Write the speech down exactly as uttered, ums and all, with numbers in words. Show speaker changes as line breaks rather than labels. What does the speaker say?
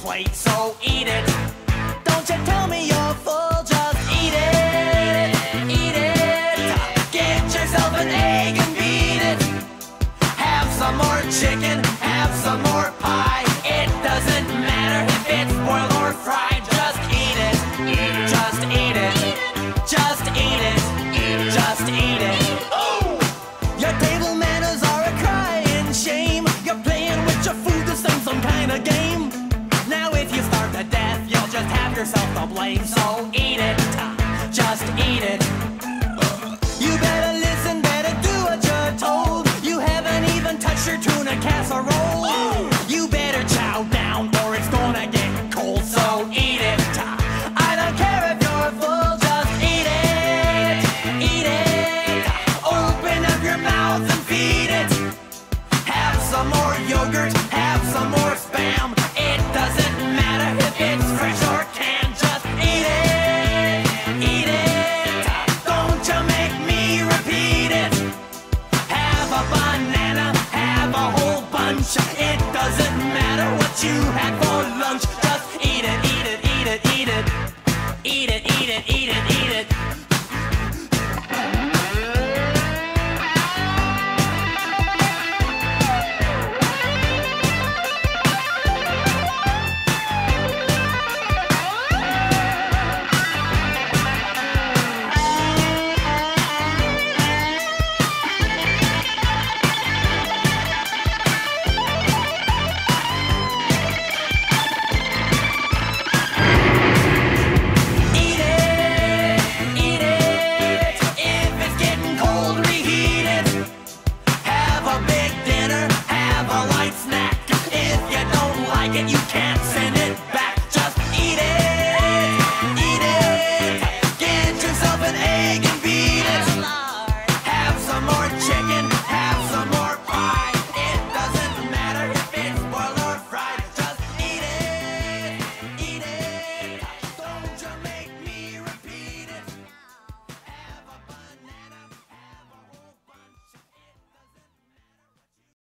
plate, so eat it. Don't you tell me you're full, just eat it. Eat it. Get yourself an egg and beat it. Have some more chicken, have some more pie. It doesn't matter if it's boiled or fried. Just eat it. Just eat it. Just eat it. Just eat it. Oh! Your table manners are a crying shame. You're playing with your food, this ain't some kind of game. Now if you starve to death, you'll just have yourself to blame. So eat it. Just eat it. You better listen, better do what you're told. You haven't even touched your tuna casserole. You better chow down or it's gonna get cold. So eat it. I don't care if you're full, just eat it. Eat it. Open up your mouth and feed it. Have some more yogurt, have some more Spam. It doesn't matter if it's fresh or canned. Just eat it. Eat it. Don't you make me repeat it. Have a banana, have a whole bunch. It doesn't matter what you